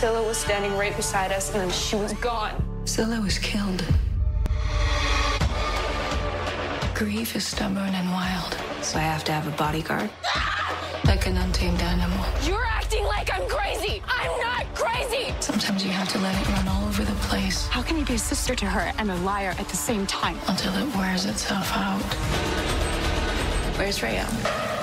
Scylla was standing right beside us, and then she was gone. Scylla was killed. Grief is stubborn and wild, so I have to have a bodyguard. Like an untamed animal. You're acting like I'm crazy! I'm not crazy! Sometimes you have to let it run all over the place. How can you be a sister to her and a liar at the same time? Until it wears itself out. Where's Rayo?